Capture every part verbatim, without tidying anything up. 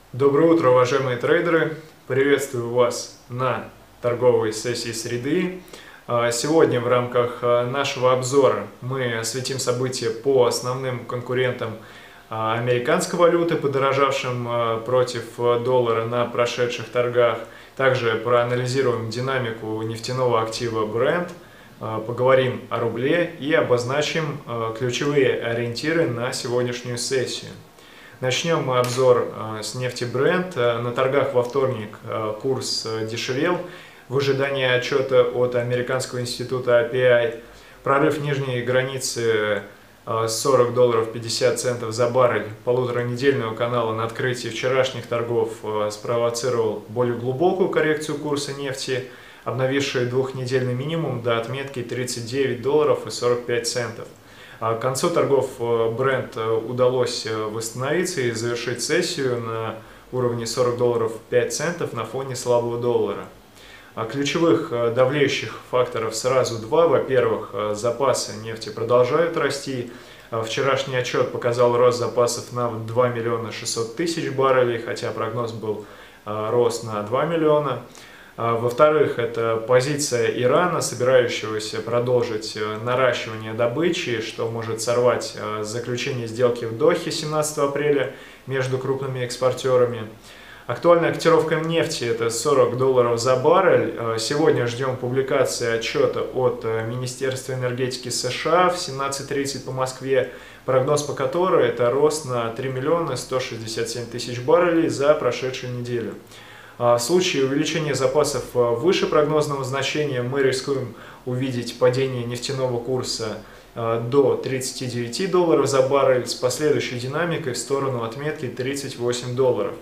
Доброе утро, уважаемые трейдеры! Приветствую вас на торговой сессии среды. Сегодня в рамках нашего обзора мы осветим события по основным конкурентам американской валюты, подорожавшим против доллара на прошедших торгах. Также проанализируем динамику нефтяного актива Brent, поговорим о рубле и обозначим ключевые ориентиры на сегодняшнюю сессию. Начнем мы обзор с нефти Brent. На торгах во вторник курс дешевел в ожидании отчета от Американского института эй пи ай. Прорыв нижней границы сорок долларов пятьдесят центов за баррель полуторанедельного канала на открытии вчерашних торгов спровоцировал более глубокую коррекцию курса нефти, обновивший двухнедельный минимум до отметки тридцать девять долларов и сорок пять центов. К концу торгов Brent удалось восстановиться и завершить сессию на уровне сорок долларов пять центов на фоне слабого доллара. Ключевых давлеющих факторов сразу два. Во-первых, запасы нефти продолжают расти. Вчерашний отчет показал рост запасов на два миллиона шестьсот тысяч баррелей, хотя прогноз был рост на два миллиона. Во-вторых, это позиция Ирана, собирающегося продолжить наращивание добычи, что может сорвать заключение сделки в Дохе семнадцатого апреля между крупными экспортерами. Актуальная котировка нефти – это сорок долларов за баррель. Сегодня ждем публикации отчета от Министерства энергетики США в семнадцать тридцать по Москве, прогноз по которой это рост на три миллиона сто шестьдесят семь тысяч баррелей за прошедшую неделю. В случае увеличения запасов выше прогнозного значения мы рискуем увидеть падение нефтяного курса до тридцати девяти долларов за баррель с последующей динамикой в сторону отметки тридцать восемь долларов.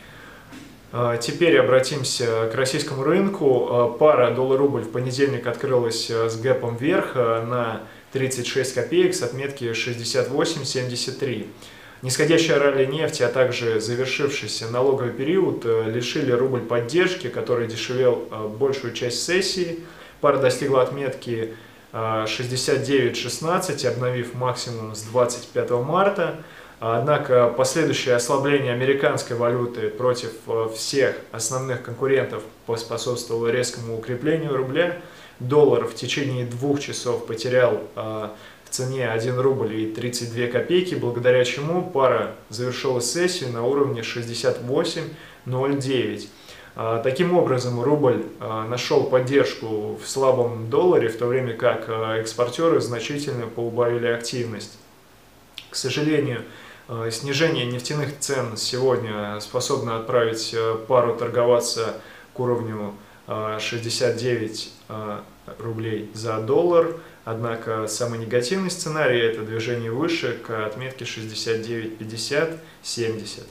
Теперь обратимся к российскому рынку. Пара доллар-рубль в понедельник открылась с гэпом вверх на тридцать шесть копеек с отметки шестьдесят восемь семьдесят три. Нисходящая ралли нефти, а также завершившийся налоговый период лишили рубль поддержки, который дешевел большую часть сессии. Пара достигла отметки шестьдесят девять шестнадцать, обновив максимум с двадцать пятого марта. Однако последующее ослабление американской валюты против всех основных конкурентов поспособствовало резкому укреплению рубля. Доллар в течение двух часов потерял в цене один рубль и тридцать две копейки, благодаря чему пара завершила сессию на уровне шестьдесят восемь ноль девять. Таким образом, рубль нашел поддержку в слабом долларе, в то время как экспортеры значительно поубавили активность. К сожалению, снижение нефтяных цен сегодня способно отправить пару торговаться к уровню шестьдесят девять рублей за доллар. Однако самый негативный сценарий – это движение выше к отметке шестьдесят девять пятьдесят семьдесят.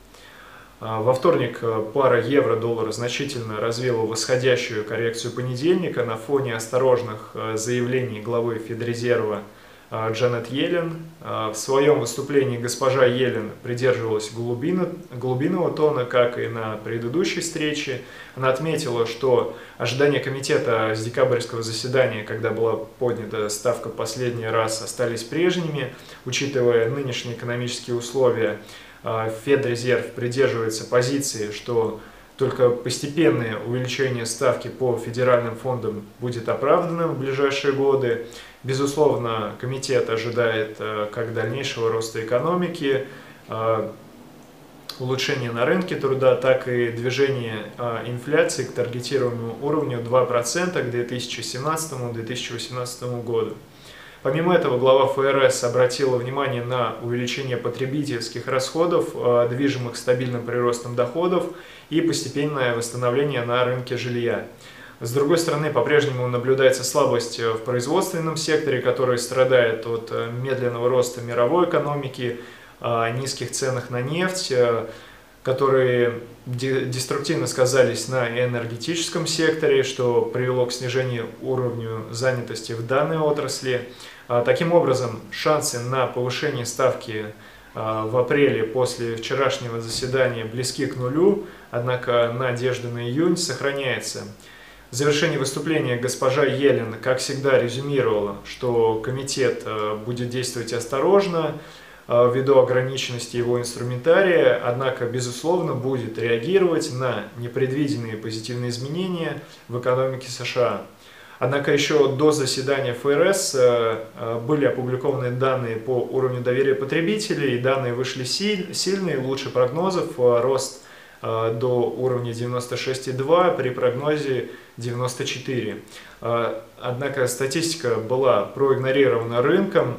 Во вторник пара евро-доллара значительно развила восходящую коррекцию понедельника на фоне осторожных заявлений главы Федрезерва Джанет Йеллен. В своем выступлении госпожа Йеллен придерживалась глубина, глубинного тона, как и на предыдущей встрече. Она отметила, что ожидания комитета с декабрьского заседания, когда была поднята ставка последний раз, остались прежними. Учитывая нынешние экономические условия, Федрезерв придерживается позиции, что только постепенное увеличение ставки по федеральным фондам будет оправдано в ближайшие годы. Безусловно, комитет ожидает как дальнейшего роста экономики, улучшения на рынке труда, так и движения инфляции к таргетируемому уровню два процента к две тысячи семнадцатому — две тысячи восемнадцатому году. Помимо этого, глава ФРС обратила внимание на увеличение потребительских расходов, движимых стабильным приростом доходов и постепенное восстановление на рынке жилья. С другой стороны, по-прежнему наблюдается слабость в производственном секторе, который страдает от медленного роста мировой экономики, низких ценах на нефть, которые деструктивно сказались на энергетическом секторе, что привело к снижению уровня занятости в данной отрасли. Таким образом, шансы на повышение ставки в апреле после вчерашнего заседания близки к нулю, однако надежда на июнь сохраняется. В завершении выступления госпожа Йеллен, как всегда, резюмировала, что комитет будет действовать осторожно, ввиду ограниченности его инструментария, однако, безусловно, будет реагировать на непредвиденные позитивные изменения в экономике США. Однако еще до заседания эф эр эс были опубликованы данные по уровню доверия потребителей, данные вышли сильные, лучше прогнозов, рост до уровня девяносто шесть и два при прогнозе девяносто четыре. Однако статистика была проигнорирована рынком,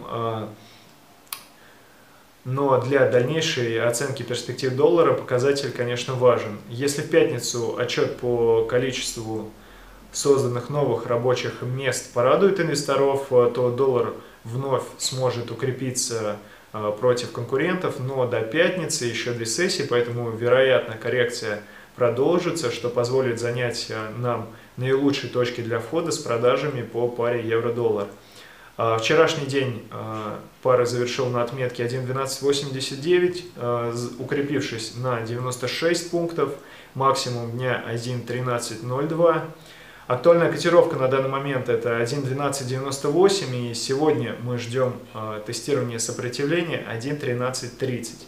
но для дальнейшей оценки перспектив доллара показатель, конечно, важен. Если в пятницу отчет по количеству созданных новых рабочих мест порадует инвесторов, то доллар вновь сможет укрепиться против конкурентов, но до пятницы еще две сессии, поэтому, вероятно, коррекция продолжится, что позволит занять нам наилучшие точки для входа с продажами по паре евро-доллар. Вчерашний день пара завершил на отметке один двенадцать восемьдесят девять, укрепившись на девяносто шесть пунктов, максимум дня один тринадцать ноль два. Актуальная котировка на данный момент это один двенадцать девяносто восемь, и сегодня мы ждем тестирования сопротивления один тринадцать тридцать.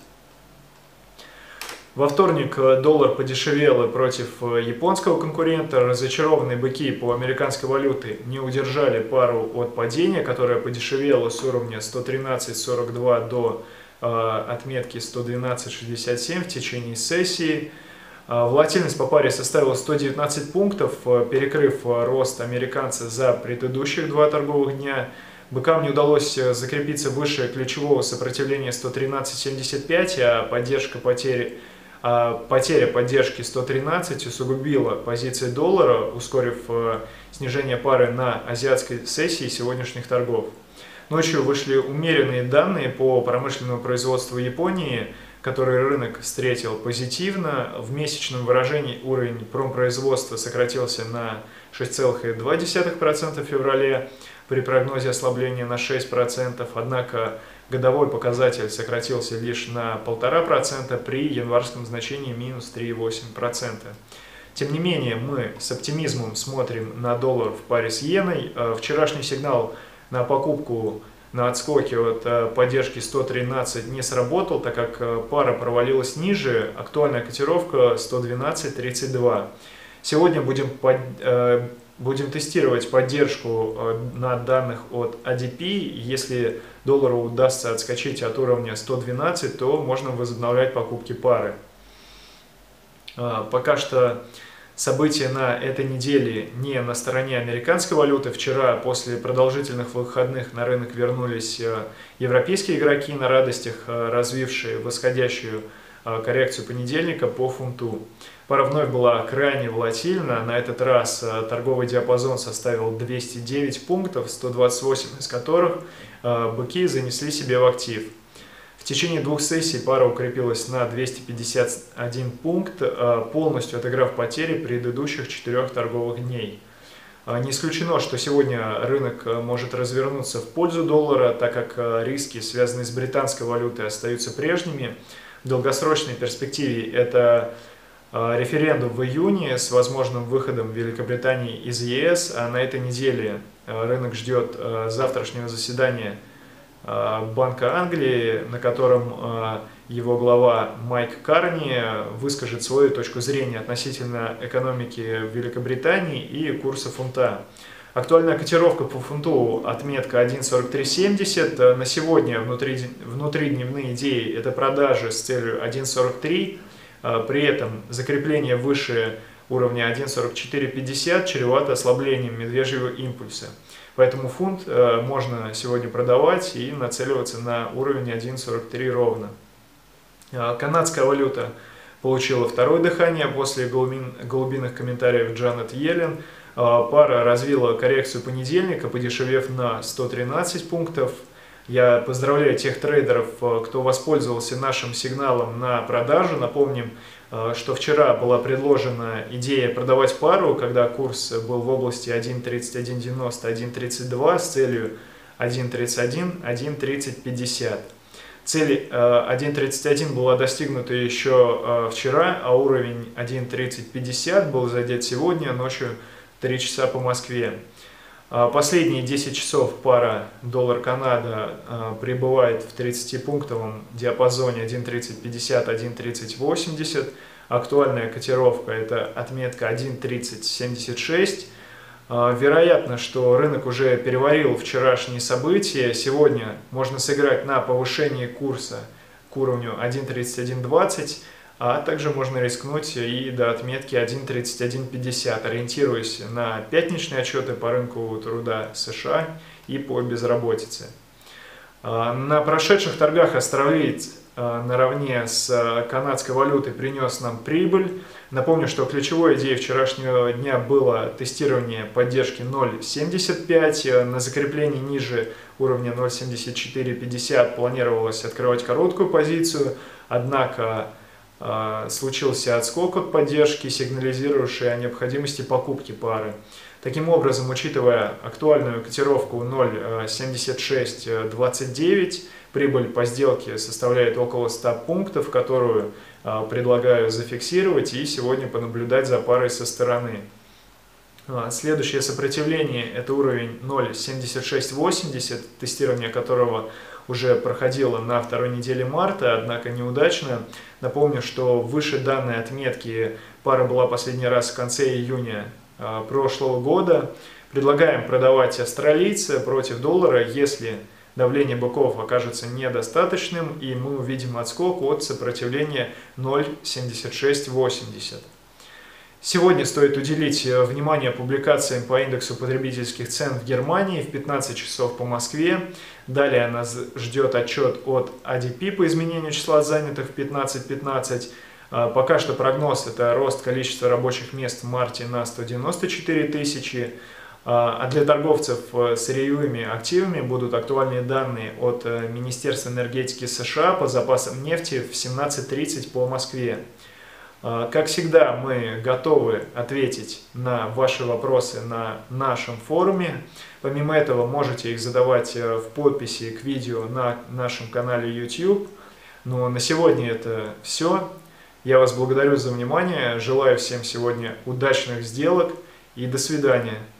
Во вторник доллар подешевел против японского конкурента. Разочарованные быки по американской валюте не удержали пару от падения, которая подешевела с уровня сто тринадцать сорок два до э, отметки сто двенадцать шестьдесят семь в течение сессии. Волатильность по паре составила сто девятнадцать пунктов, перекрыв рост американца за предыдущих два торговых дня. Быкам не удалось закрепиться выше ключевого сопротивления сто тринадцать семьдесят пять, а поддержка потери А потеря поддержки сто тринадцать усугубила позиции доллара, ускорив снижение пары на азиатской сессии сегодняшних торгов. Ночью вышли умеренные данные по промышленному производству Японии, который рынок встретил позитивно. В месячном выражении уровень промпроизводства сократился на шесть целых две десятых процента в феврале при прогнозе ослабления на шесть процентов, однако годовой показатель сократился лишь на полтора процента при январском значении минус три целых восемь десятых процента. Тем не менее, мы с оптимизмом смотрим на доллар в паре с иеной. Вчерашний сигнал на покупку на отскоке от поддержки сто тринадцать не сработал, так как пара провалилась ниже, актуальная котировка сто двенадцать тридцать два. Сегодня будем, под, будем тестировать поддержку на данных от эй ди пи. Если доллару удастся отскочить от уровня сто двенадцать, то можно возобновлять покупки пары. Пока что события на этой неделе не на стороне американской валюты. Вчера после продолжительных выходных на рынок вернулись европейские игроки на радостях, развившие восходящую коррекцию понедельника по фунту. Пара вновь была крайне волатильна. На этот раз торговый диапазон составил двести девять пунктов, сто двадцать восемь из которых быки занесли себе в актив. В течение двух сессий пара укрепилась на двести пятьдесят один пункт, полностью отыграв потери предыдущих четырех торговых дней. Не исключено, что сегодня рынок может развернуться в пользу доллара, так как риски, связанные с британской валютой, остаются прежними. В долгосрочной перспективе это референдум в июне с возможным выходом Великобритании из е эс, а на этой неделе рынок ждет завтрашнего заседания Банка Англии, на котором его глава Майк Карни выскажет свою точку зрения относительно экономики Великобритании и курса фунта. Актуальная котировка по фунту отметка один сорок три семьдесят. На сегодня внутри, внутридневные идеи это продажи с целью один сорок три. При этом закрепление выше уровня один сорок четыре пятьдесят чревато ослаблением медвежьего импульса. Поэтому фунт можно сегодня продавать и нацеливаться на уровень один сорок три ровно. Канадская валюта получила второе дыхание после голубин, голубиных комментариев Джанет Йеллен. Пара развила коррекцию понедельника, подешевев на сто тринадцать пунктов. Я поздравляю тех трейдеров, кто воспользовался нашим сигналом на продажу. Напомним, что вчера была предложена идея продавать пару, когда курс был в области один тридцать один девяносто — один тридцать два с целью один тридцать один — один тридцать пятьдесят. Цель один тридцать один была достигнута еще вчера, а уровень один тридцать пятьдесят был задет сегодня ночью в три часа по Москве. Последние десять часов пара доллар-Канада пребывает в тридцатипунктовом диапазоне один тридцать пятьдесят — один тридцать восемьдесят. Актуальная котировка — это отметка один тридцать семьдесят шесть. Вероятно, что рынок уже переварил вчерашние события. Сегодня можно сыграть на повышение курса к уровню один тридцать один двадцать. А также можно рискнуть и до отметки один тридцать один пятьдесят, ориентируясь на пятничные отчеты по рынку труда США и по безработице. На прошедших торгах австралиец наравне с канадской валютой принес нам прибыль. Напомню, что ключевой идеей вчерашнего дня было тестирование поддержки ноль семьдесят пять. На закреплении ниже уровня ноль семьдесят четыре пятьдесят планировалось открывать короткую позицию, однако случился отскок от поддержки, сигнализирующий о необходимости покупки пары. Таким образом, учитывая актуальную котировку ноль семьдесят шесть двадцать девять, прибыль по сделке составляет около ста пунктов, которую предлагаю зафиксировать и сегодня понаблюдать за парой со стороны. Следующее сопротивление — это уровень ноль семьдесят шесть восемьдесят, тестирование которого уже проходило на второй неделе марта, однако неудачно. Напомню, что выше данной отметки пара была последний раз в конце июня прошлого года. Предлагаем продавать австралийца против доллара, если давление быков окажется недостаточным и мы увидим отскок от сопротивления ноль семьдесят шесть восемьдесят. Сегодня стоит уделить внимание публикациям по индексу потребительских цен в Германии в пятнадцать часов по Москве. Далее нас ждет отчет от эй ди пи по изменению числа занятых в пятнадцать пятнадцать. Пока что прогноз — это рост количества рабочих мест в марте на сто девяносто четыре тысячи. А для торговцев сырьевыми активами будут актуальные данные от Министерства энергетики США по запасам нефти в семнадцать тридцать по Москве. Как всегда, мы готовы ответить на ваши вопросы на нашем форуме. Помимо этого, можете их задавать в подписи к видео на нашем канале YouTube. Но на сегодня это все. Я вас благодарю за внимание. Желаю всем сегодня удачных сделок и до свидания.